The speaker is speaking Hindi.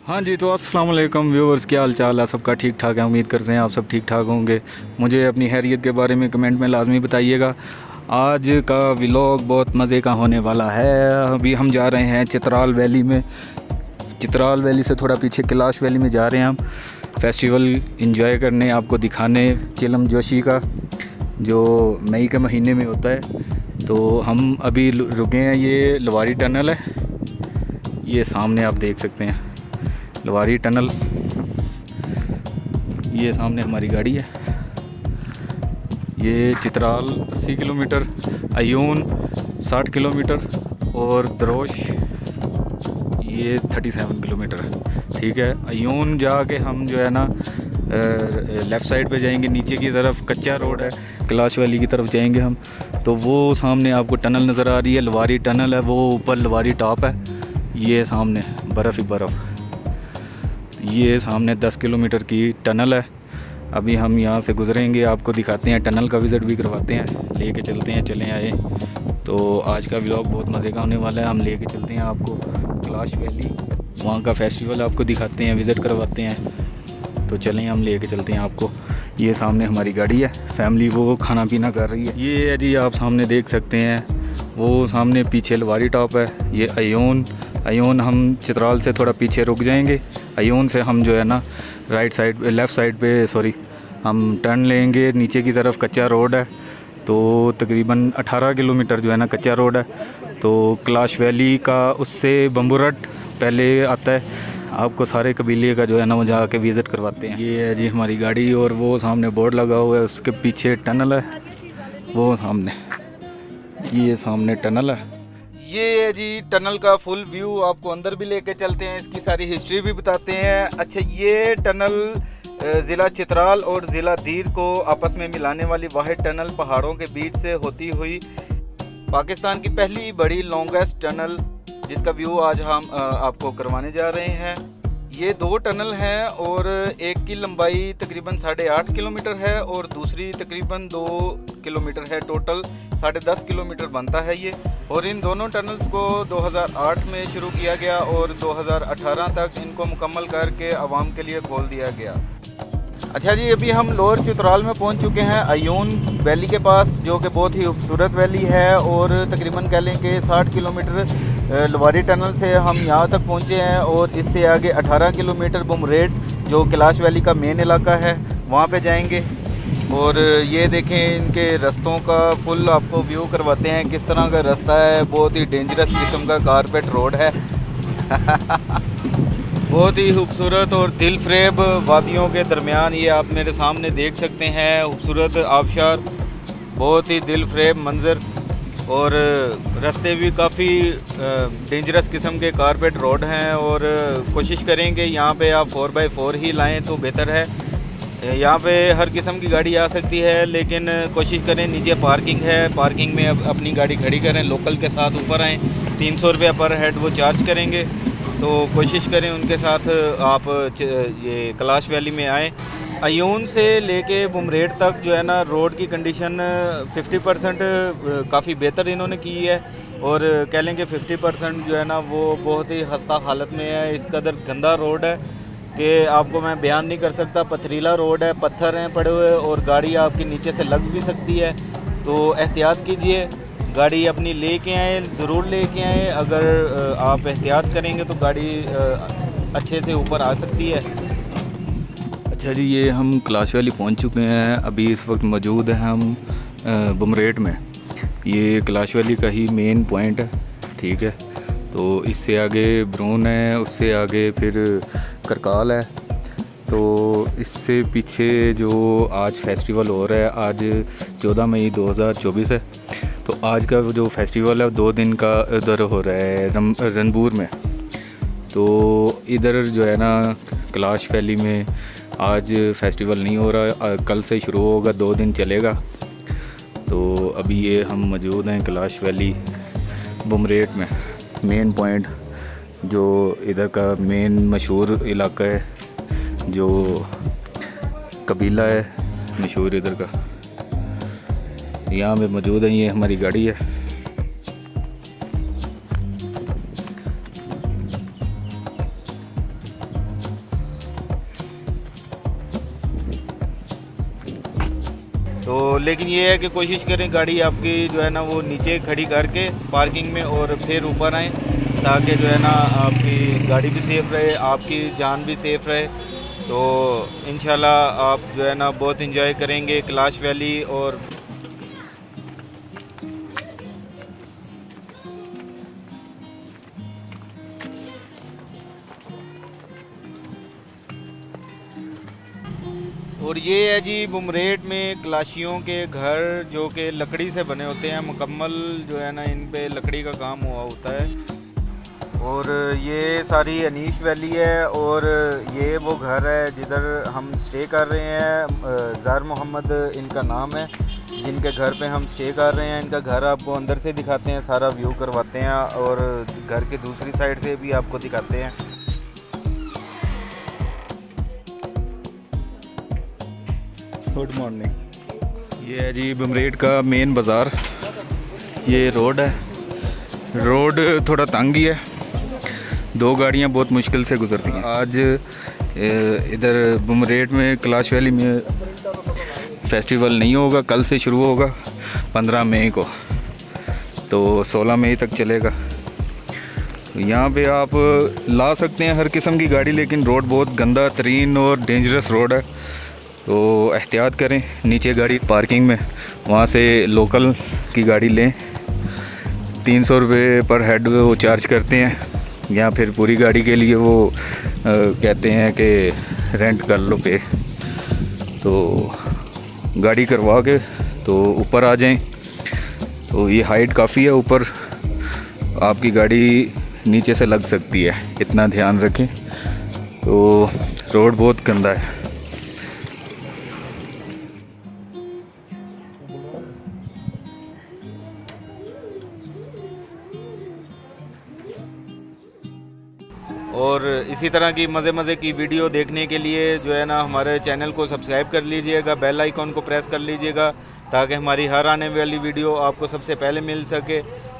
हाँ जी, तो अस्सलाम वालेकुम व्यूअर्स, क्या हाल चाल है सबका? ठीक ठाक है, उम्मीद करते हैं आप सब ठीक ठाक होंगे। मुझे अपनी खैरियत के बारे में कमेंट में लाजमी बताइएगा। आज का व्लॉग बहुत मज़े का होने वाला है। अभी हम जा रहे हैं चित्राल वैली में। चित्राल वैली से थोड़ा पीछे कैलाश वैली में जा रहे हैं हम फेस्टिवल इंजॉय करने, आपको दिखाने चिलम जोशी का, जो मई के महीने में होता है। तो हम अभी रुके हैं, ये लवारी टनल है, ये सामने आप देख सकते हैं लवारी टनल। ये सामने हमारी गाड़ी है। ये चित्राल 80 किलोमीटर, अयून 60 किलोमीटर और दरोश ये 37 किलोमीटर है। ठीक है, अयून जाके हम जो है ना लेफ़्ट साइड पे जाएंगे, नीचे की तरफ कच्चा रोड है, कैलाश वैली की तरफ जाएंगे हम। तो वो सामने आपको टनल नज़र आ रही है, लवारी टनल है, वो ऊपर लवारी टॉप है। ये सामने बर्फ़ ही बर्फ़। ये सामने 10 किलोमीटर की टनल है। अभी हम यहाँ से गुजरेंगे, आपको दिखाते हैं, टनल का विज़िट भी करवाते हैं, लेके चलते हैं। चलें आए, तो आज का व्लॉग बहुत मज़े का होने वाला है। हम लेके चलते हैं आपको कैलाश वैली, वहाँ का फेस्टिवल आपको दिखाते हैं, विज़िट करवाते हैं। तो चलें, हम लेके चलते हैं आपको। ये सामने हमारी गाड़ी है, फैमिली वो खाना पीना कर रही है। ये है जी, आप सामने देख सकते हैं, वो सामने पीछे लवारी टॉप है। ये अयोन हम चित्राल से थोड़ा पीछे रुक जाएंगे। अयोन से हम जो है ना लेफ़्ट साइड पे हम टर्न लेंगे, नीचे की तरफ कच्चा रोड है। तो तकरीबन 18 किलोमीटर जो है ना कच्चा रोड है। तो कैलाश वैली का उससे बम्बूरट पहले आता है। आपको सारे कबीले का जो है ना वो जाके विज़िट करवाते हैं। ये है जी हमारी गाड़ी, और वो सामने बोर्ड लगा हुआ है, उसके पीछे टनल है, वो सामने, ये सामने टनल है। ये है जी टनल का फुल व्यू, आपको अंदर भी लेके चलते हैं, इसकी सारी हिस्ट्री भी बताते हैं। अच्छा, ये टनल ज़िला चित्राल और ज़िला दीर को आपस में मिलाने वाली वाहिद टनल पहाड़ों के बीच से होती हुई पाकिस्तान की पहली बड़ी लॉन्गेस्ट टनल, जिसका व्यू आज हम आपको करवाने जा रहे हैं। ये दो टनल हैं और एक की लंबाई तकरीबन 8.5 किलोमीटर है और दूसरी तकरीबन 2 किलोमीटर है। टोटल 10.5 किलोमीटर बनता है ये। और इन दोनों टनल्स को 2008 में शुरू किया गया और 2018 तक इनको मुकम्मल करके आवाम के लिए खोल दिया गया। अच्छा जी, अभी हम लोअर चित्राल में पहुंच चुके हैं, अयून वैली के पास, जो कि बहुत ही खूबसूरत वैली है। और तकरीबन कह लें कि 60 किलोमीटर लवारी टनल से हम यहाँ तक पहुँचे हैं। और इससे आगे 18 किलोमीटर बुमरेड, जो कैलाश वैली का मेन इलाका है, वहाँ पे जाएंगे। और ये देखें, इनके रास्तों का फुल आपको व्यू करवाते हैं, किस तरह का रास्ता है। बहुत ही डेंजरस किस्म का कारपेट रोड है। बहुत ही खूबसूरत और दिल फ्रेब वादियों के दरमियान ये आप मेरे सामने देख सकते हैं, खूबसूरत आबशार, बहुत ही दिल फ्रेब मंज़र। और रास्ते भी काफ़ी डेंजरस किस्म के कारपेट रोड हैं। और कोशिश करें कि यहाँ पे आप 4x4 ही लाएं तो बेहतर है। यहाँ पे हर किस्म की गाड़ी आ सकती है, लेकिन कोशिश करें, नीचे पार्किंग है, पार्किंग में अपनी गाड़ी खड़ी करें, लोकल के साथ ऊपर आएँ। 300 रुपये पर हेड वो चार्ज करेंगे, तो कोशिश करें उनके साथ आप ये कैलाश वैली में आएँ। अयून से लेके बुमरेड तक जो है ना रोड की कंडीशन 50% काफ़ी बेहतर इन्होंने की है। और कह लें कि 50% जो है ना वो बहुत ही खस्ता हालत में है। इस कदर गंदा रोड है कि आपको मैं बयान नहीं कर सकता। पथरीला रोड है, पत्थर हैं पड़े हुए, और गाड़ी आपकी नीचे से लग भी सकती है। तो एहतियात कीजिए, गाड़ी अपनी लेके आएँ, ज़रूर लेके आएँ। अगर आप एहतियात करेंगे तो गाड़ी अच्छे से ऊपर आ सकती है। अच्छा जी, ये हम कैलाश वैली पहुंच चुके हैं। अभी इस वक्त मौजूद हैं हम बुमरेड में। ये कैलाश वैली का ही मेन पॉइंट है, ठीक है। तो इससे आगे ब्रून है, उससे आगे फिर करकाल है। तो इससे पीछे जो आज फेस्टिवल हो रहा है, आज 14 मई 2024 है। तो आज का जो फेस्टिवल है 2 दिन का इधर हो रहा है रनपुर में। तो इधर जो है ना कैलाश वैली में आज फेस्टिवल नहीं हो रहा, कल से शुरू होगा, 2 दिन चलेगा। तो अभी ये हम मौजूद हैं कैलाश वैली बुमरेड में, मेन पॉइंट, जो इधर का मेन मशहूर इलाका है, जो कबीला है मशहूर इधर का, यहाँ पे मौजूद है। ये हमारी गाड़ी है। तो लेकिन ये है कि कोशिश करें गाड़ी आपकी जो है ना वो नीचे खड़ी करके पार्किंग में और फिर ऊपर आएँ, ताकि जो है ना आपकी गाड़ी भी सेफ़ रहे, आपकी जान भी सेफ़ रहे। तो इंशाल्लाह आप जो है ना बहुत इंजॉय करेंगे कैलाश वैली। और ये है जी बुमरेट में कैलाशियों के घर, जो कि लकड़ी से बने होते हैं, मुकम्मल जो है ना इन पे लकड़ी का काम हुआ होता है। और ये सारी अनीश वैली है और ये वो घर है जिधर हम स्टे कर रहे हैं। ज़ार मोहम्मद इनका नाम है, जिनके घर पे हम स्टे कर रहे हैं। इनका घर आपको अंदर से दिखाते हैं, सारा व्यू करवाते हैं और घर के दूसरी साइड से भी आपको दिखाते हैं। Good morning. ये है जी बुमरेट का मेन बाज़ार। ये रोड है, रोड थोड़ा तंग ही है, 2 गाड़ियाँ बहुत मुश्किल से गुजरती हैं। आज इधर बुमरेट में कैलाश वैली में फेस्टिवल नहीं होगा, कल से शुरू होगा 15 मई को, तो 16 मई तक चलेगा। यहाँ पे आप ला सकते हैं हर किस्म की गाड़ी, लेकिन रोड बहुत गंदा तरीन और डेंजरस रोड है, तो एहतियात करें। नीचे गाड़ी पार्किंग में, वहाँ से लोकल की गाड़ी लें। 300 रुपये पर हेड वो चार्ज करते हैं, या फिर पूरी गाड़ी के लिए वो कहते हैं कि रेंट कर लो पे। तो गाड़ी करवा के तो ऊपर आ जाएं। तो ये हाइट काफ़ी है, ऊपर आपकी गाड़ी नीचे से लग सकती है, इतना ध्यान रखें। तो रोड बहुत गंदा है। और इसी तरह की मज़े की वीडियो देखने के लिए जो है ना हमारे चैनल को सब्सक्राइब कर लीजिएगा, बेल आइकॉन को प्रेस कर लीजिएगा, ताकि हमारी हर आने वाली वीडियो आपको सबसे पहले मिल सके।